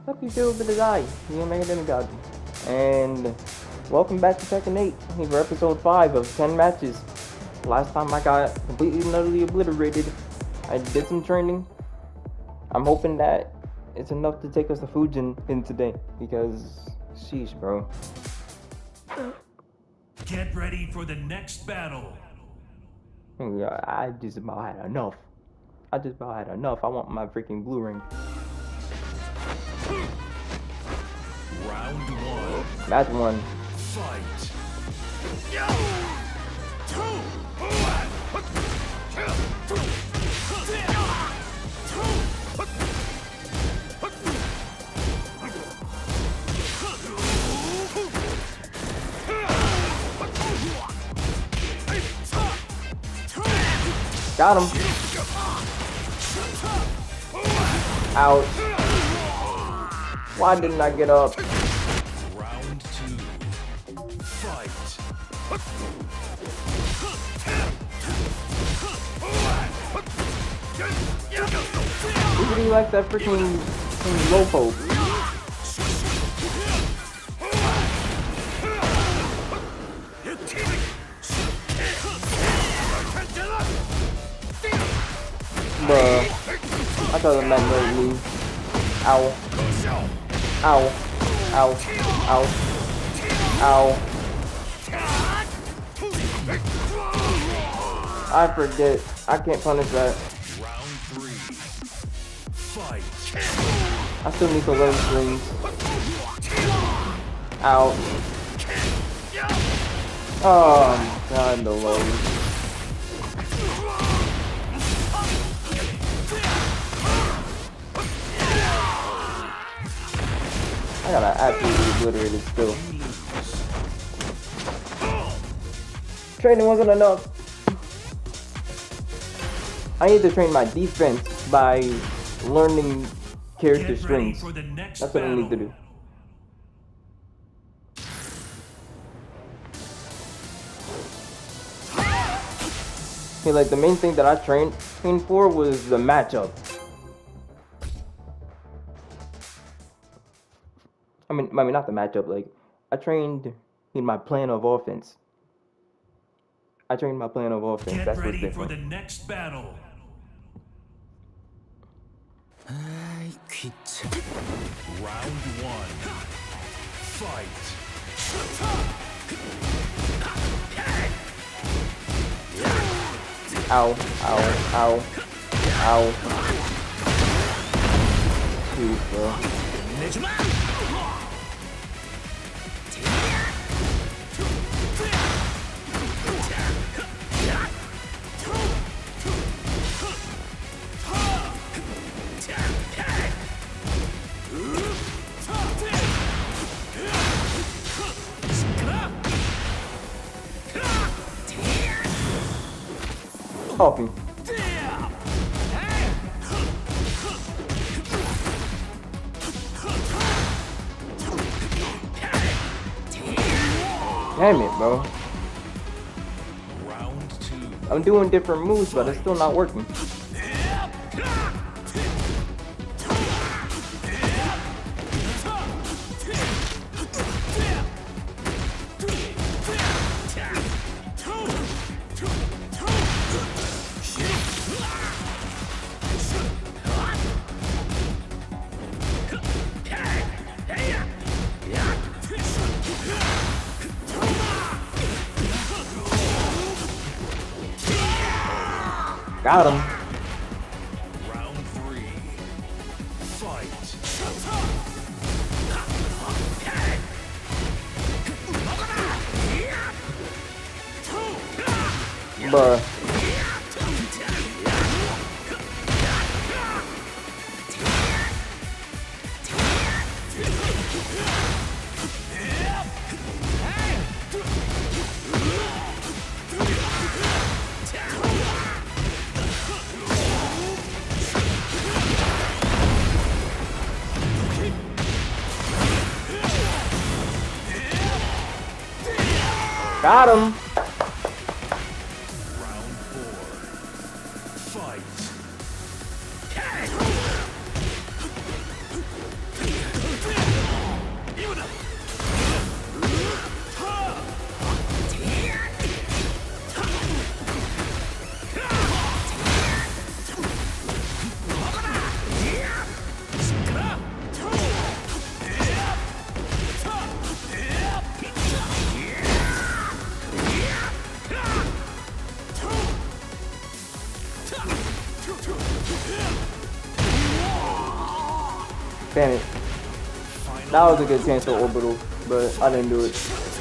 Hope you feel a bit of die. You make a demigod. And welcome back to Tekken 8 for episode 5 of 10 matches. Last time I got completely and utterly obliterated. I did some training. I'm hoping that it's enough to take us to Fujin today. Because, sheesh, bro. Get ready for the next battle. I just about had enough. I want my freaking blue ring. Round 1. Match 1. Fight. Got him. Ouch. Why didn't I get up? Round 2. Fight. Who do you like that freaking low poke? Bruh. I thought the man made me. Ow. Ow. Ow. Ow. Ow. I forget. I can't punish that. Round 3. Fight. I still need to learn strings. Ow. Oh god, the lows. I got absolutely obliterated still. Training wasn't enough. I need to train my defense by learning character strings. That's what I need to do. Okay, like the main thing that I trained for was the matchup. I mean not the matchup. Like I trained in my plan of offense. That's what's different. Get ready for the next battle. Round 1. Fight. Ow, ow, ow, ow. Jeez, bro. Coffee. Damn it, bro. Round 2. I'm doing different moves, but it's still not working. Got him. Round 3. Fight. Bruh. Got him. Round 4. Fight. Damn it. That was a good chance for orbital, but I didn't do it.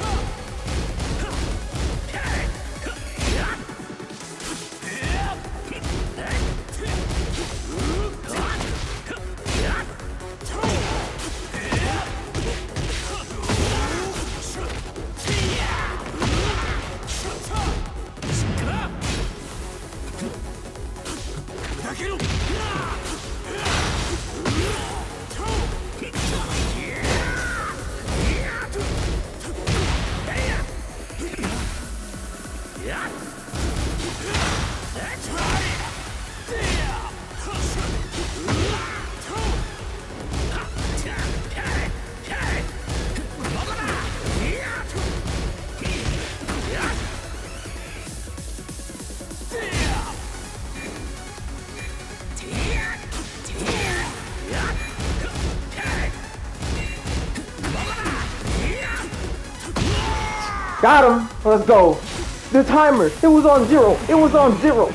Got him! Let's go! The timer! It was on 0! It was on 0!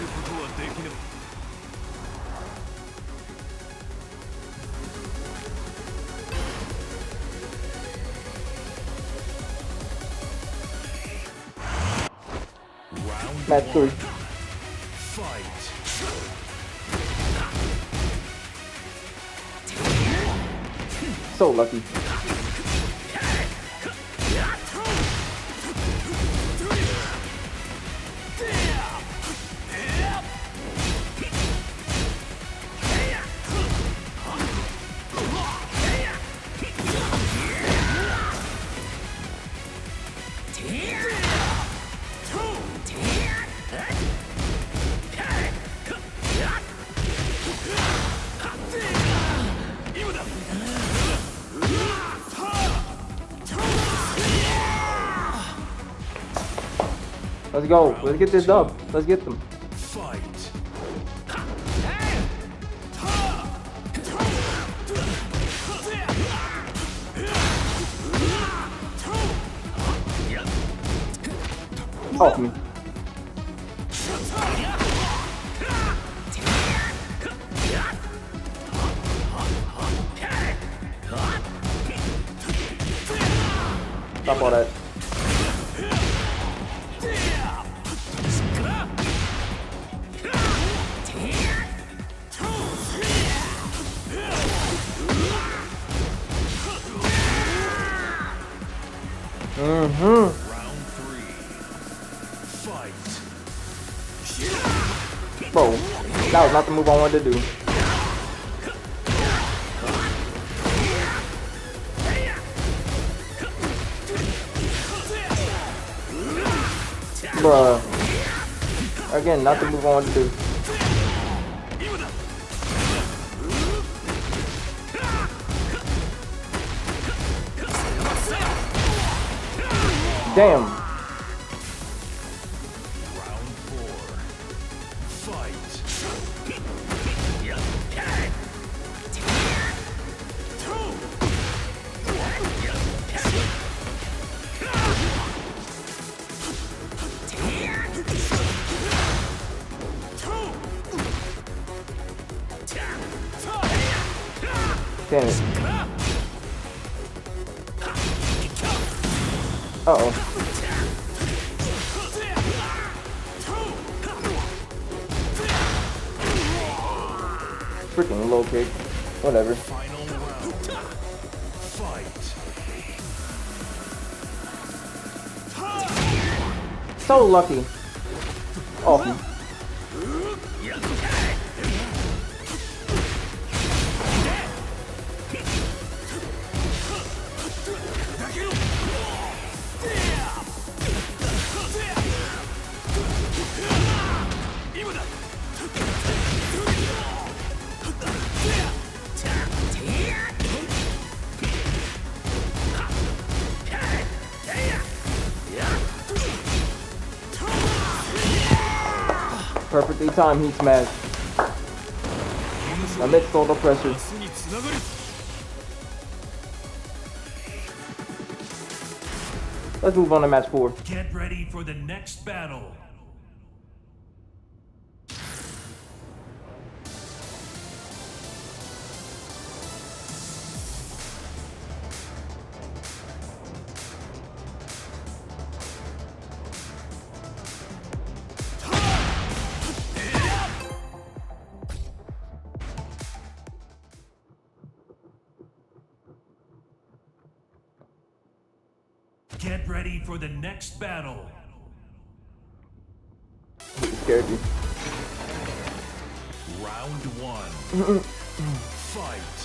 Match 3. Fight. So lucky. Let's go. Let's get this dub. Let's get them. Fight. Off me. Stop all that. Round 3. Fight. Bro, that was not the move I wanted to do. Bruh. Again, not the move I wanted to do. Damn. Round 4. Fight. Damn it. Uh-oh. Freaking low kick. Whatever. Final round. Fight. So lucky. Off me. Perfectly timed heat smash. Amidst total pressure. Let's move on to match 4. Get ready for the next battle. Get ready for the next battle. It scared me. Round 1. Fight.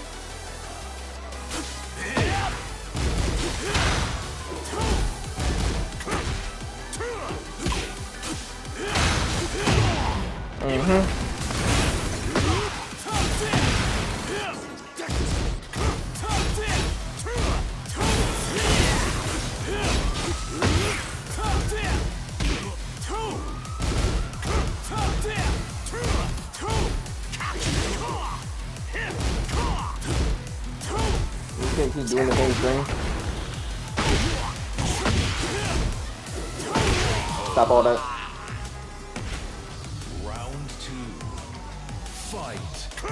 You can't keep doing the same thing. Stop all that. Round 2. Fight.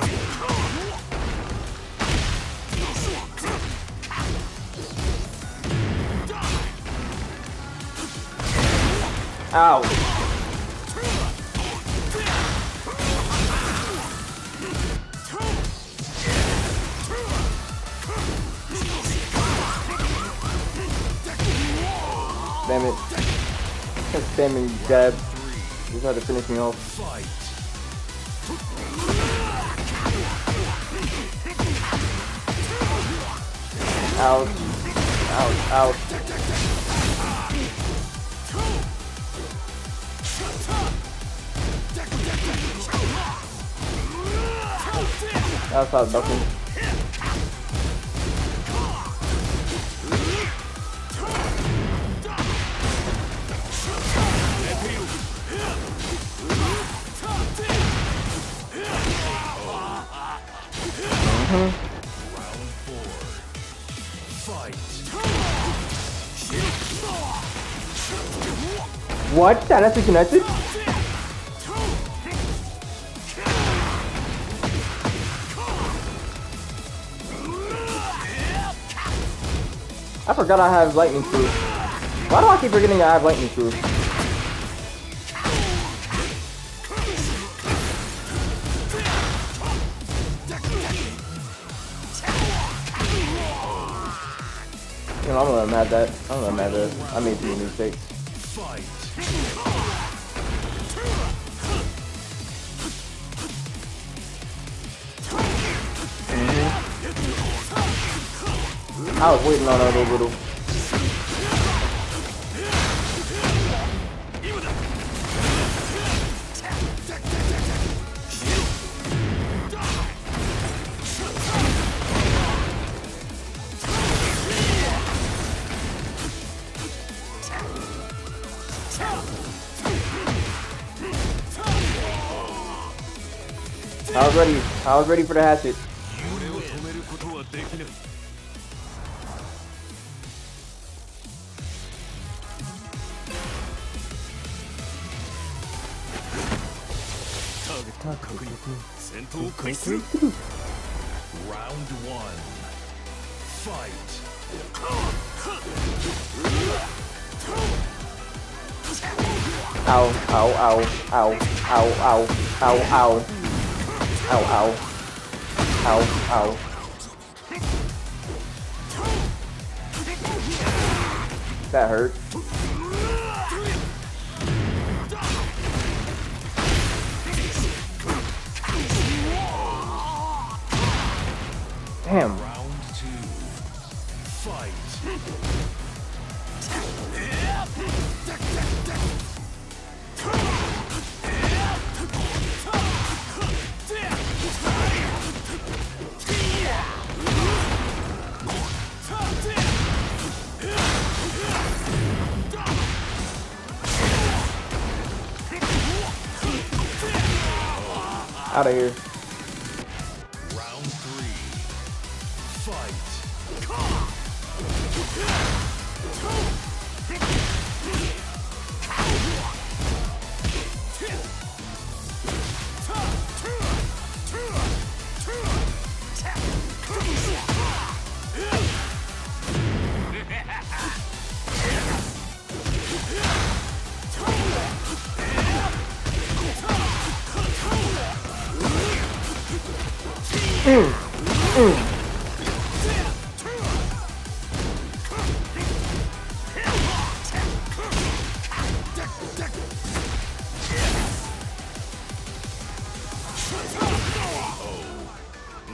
Ow. Damn it. That spamming jab just had to finish me off. Fight. Ouch. Ouch. Ouch. That's not ducking. Round 4. Fight. What? That actually connected? I forgot I have lightning proof. Why do I keep forgetting I have lightning proof? You know, I'm gonna let him have that. I'm gonna let him have that. I made too many mistakes. Fight. I was waiting on that little. I was ready for the hatchet. Round 1. Fight. Ow, ow, ow, ow, ow, ow, ow, ow. Ow, ow. Ow, ow. That hurt. Damn. Round 2. Fight. Out of here. Round 3. Fight.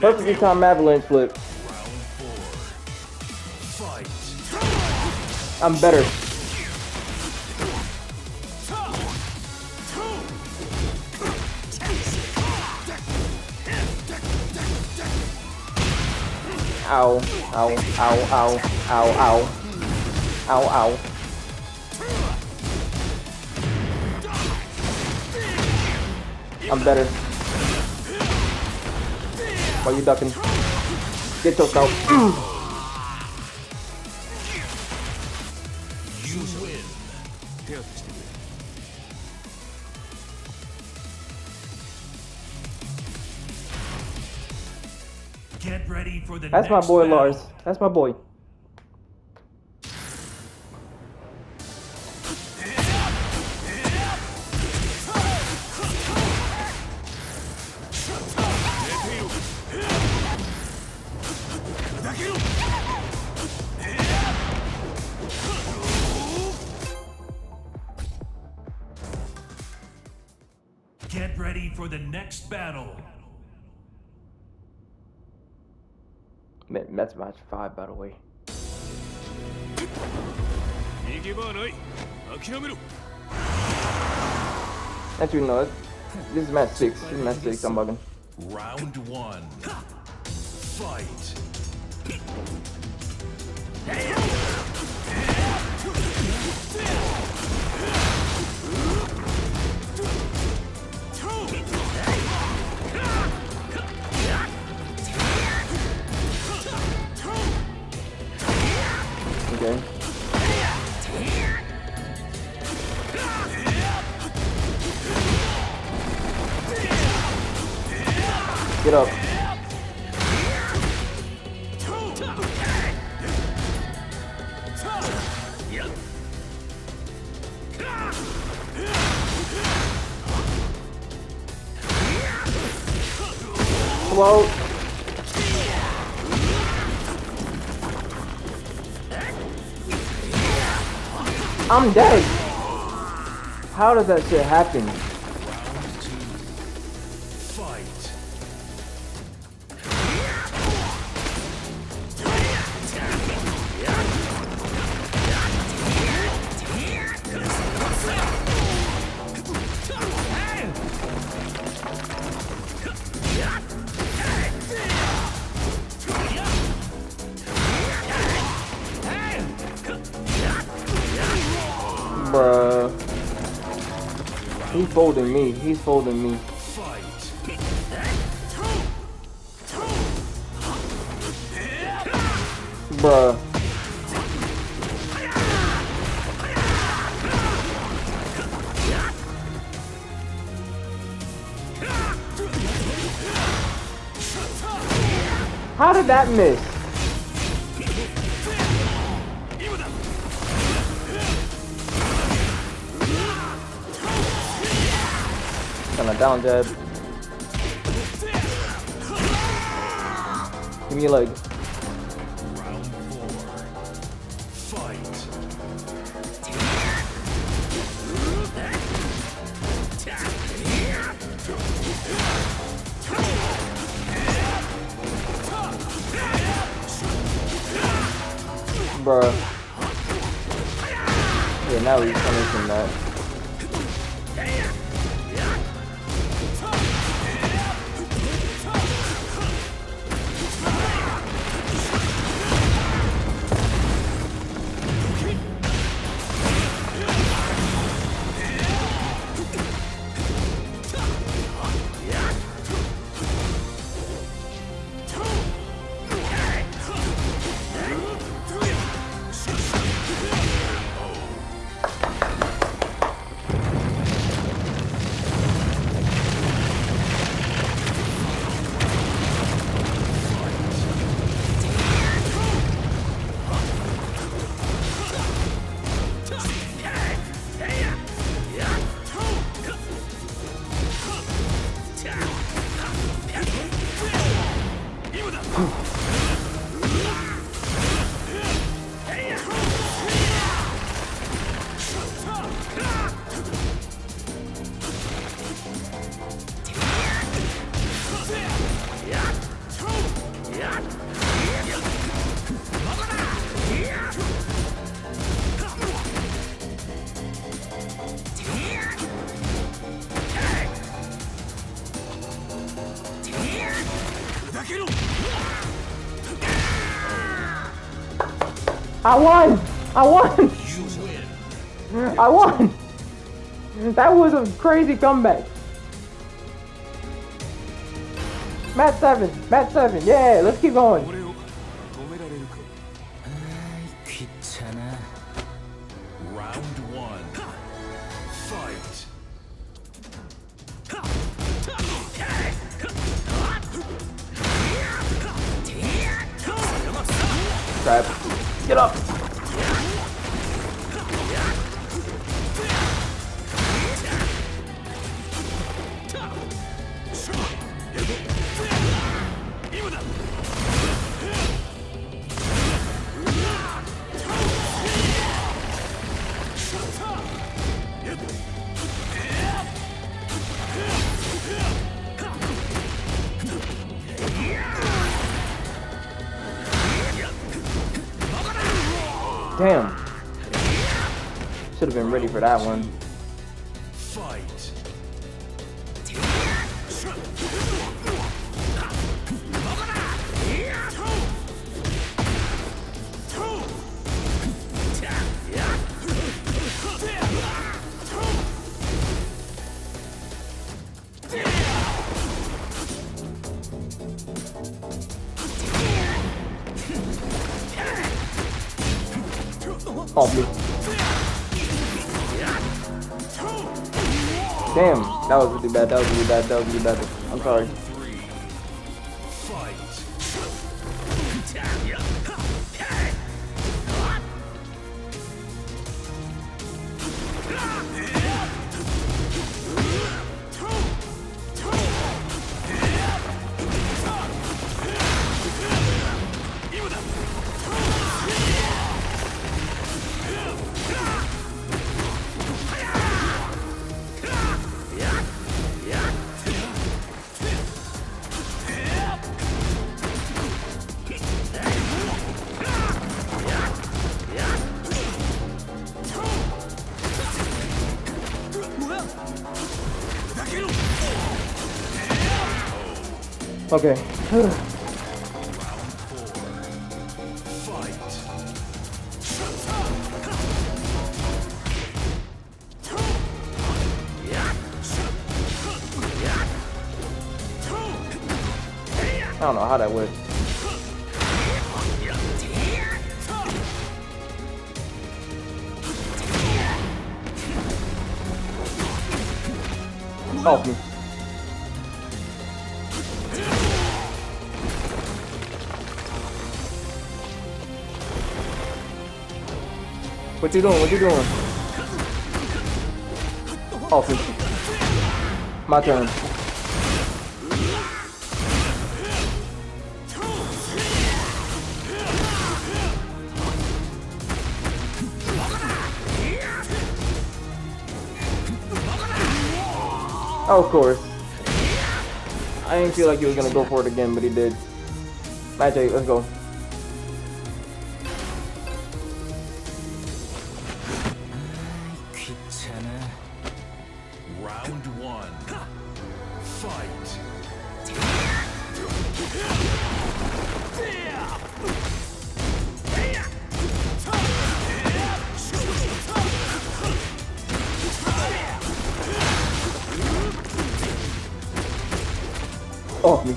perfectly timed avalanche flip. Round 4. Fight. I'm better. Ow, ow, ow, ow, ow, ow. Ow, ow. I'm better. Why you ducking? Get choked out. You win. Get ready for the That's my next boy, battle. Lars. That's my boy. Get ready for the next battle. Man, that's match 5, by the way. Actually, no. This is match 6. This is match 6. I'm bugging. Round 1. Fight. Okay. Get up. Float. I'm dead. How does that shit happen? Round 2. Fight. Bruh. He's folding me. He's folding me. Fight. Bruh. How did that miss? Kinda down jab. Give me your leg. Round 4. Fight. Bruh. Yeah, now he's coming from that. I won! I won! You win. I won! That was a crazy comeback. Match 7, match 7, yeah, let's keep going. 俺を止められるか。 귀찮아. Round 1. Fight. Crap. Get up! Damn. Should have been ready for that one. Fight. Off me. Damn, that was really bad. That was really bad. That was really bad. I'm sorry. 3. Fight. Okay. Round 4. Fight. I don't know how that works. Off me. What you doing? What you doing? Off me. My turn. Oh, of course. I didn't feel like he was gonna go for it again, but he did. Match 8, let's go. 귀찮아. Round 1. Fight. Off me.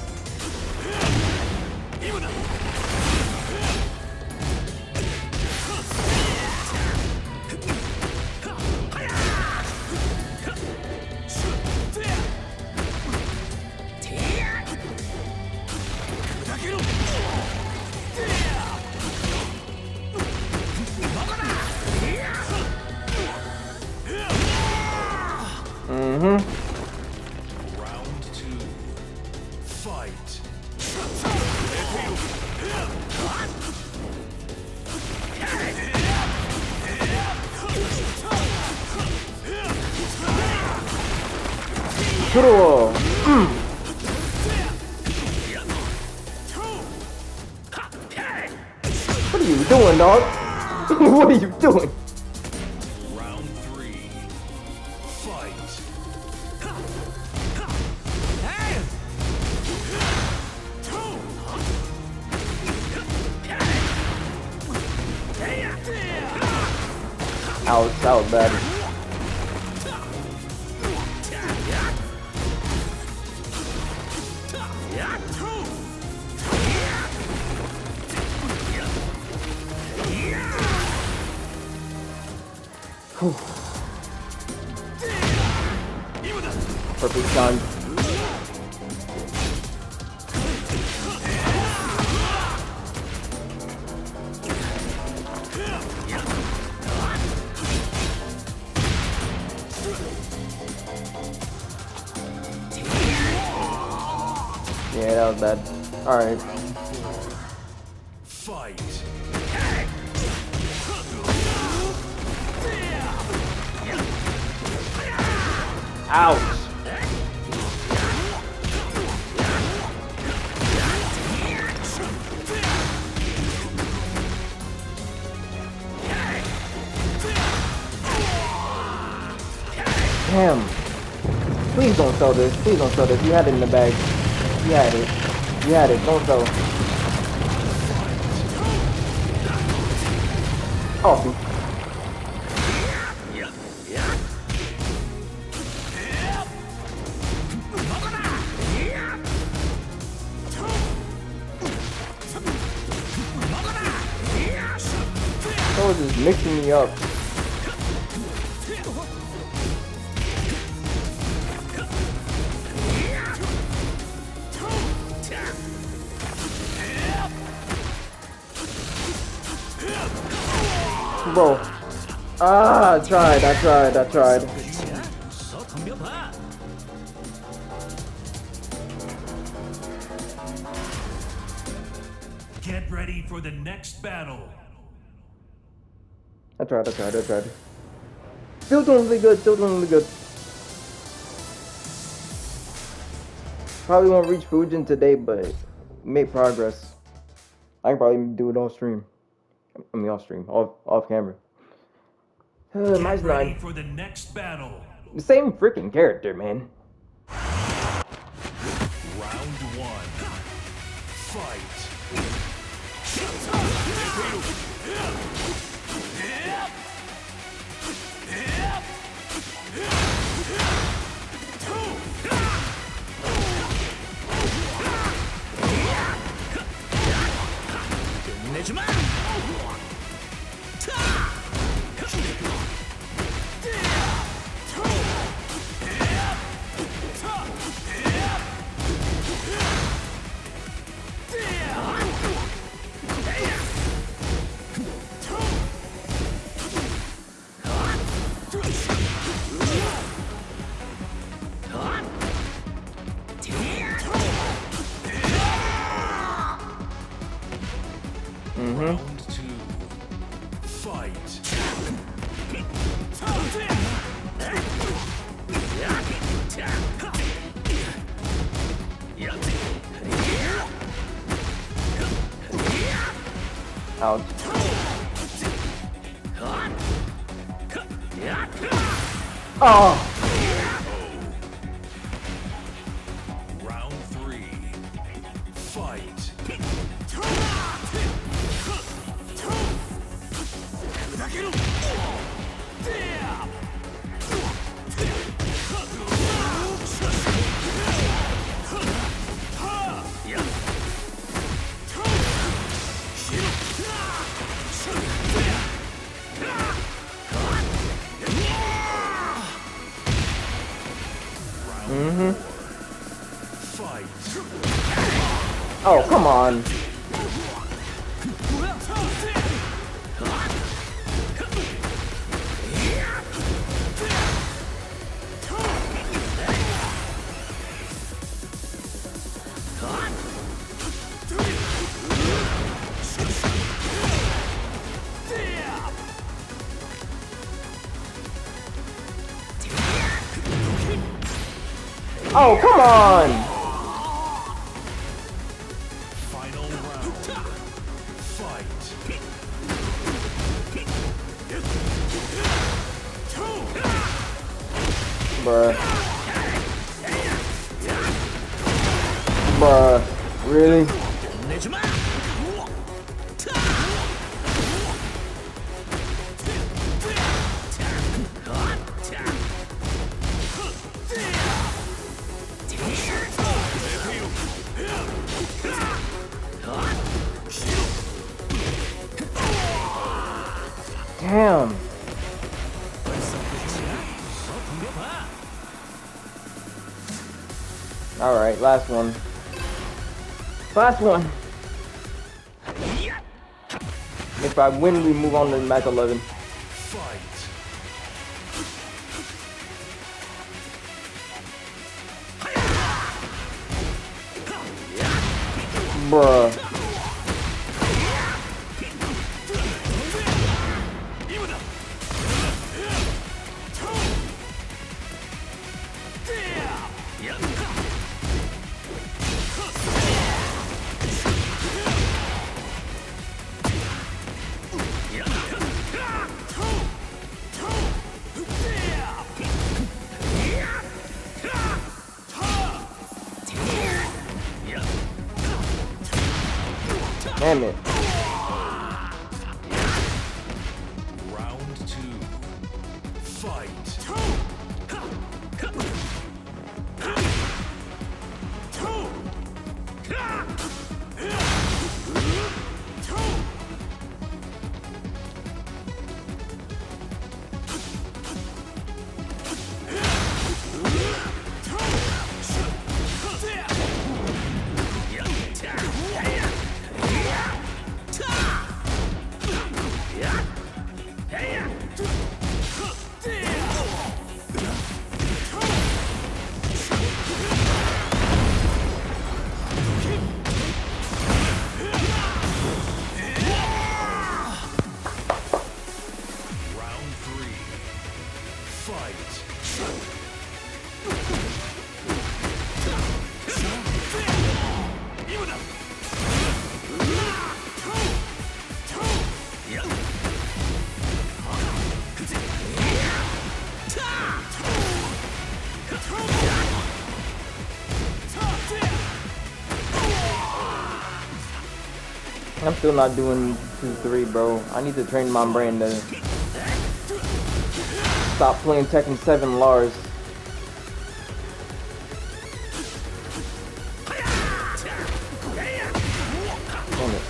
Round 2. Fight. 들어와. What are you doing, dog? What are you doing? Round 3. Fight. Ouch, that was bad. Whew. Perfect time. Yeah, that was bad. Alright. Fight. Ouch. Damn. Please don't sell this. Please don't sell this. You had it in the bag. You had it. You had it. Don't sell. Awesome. That was just mixing me up. Bro. Ah, I tried. Get ready for the next battle. I tried. Still doing really good. Probably won't reach Fujin today, but make progress. I can probably do it off stream. I mean, off camera. Get Mine's ready 9. for the next battle. The same freaking character, man. Round 1. Fight. Round 2. Fight. Ouch. Oh! Round 3. Fight. Fight. Oh, come on. Oh, come on! Final round. Fight. Bruh. Really? Damn. Alright, last one. Last one. If I win, we move on to match 11. Fight. Bruh. Damn it. Round 2. Fight. I'm still not doing 2-3, bro. I need to train my brain to stop playing Tekken 7 Lars. Damn it.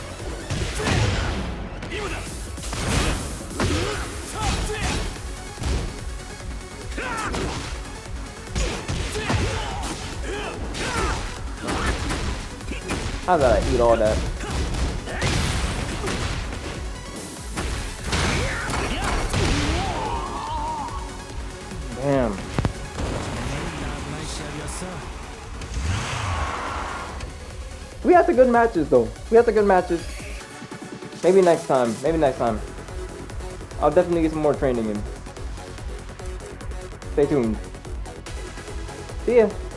How did I eat all that? Damn. We had the good matches though. We had the good matches. Maybe next time. Maybe next time. I'll definitely get some more training in. Stay tuned. See ya.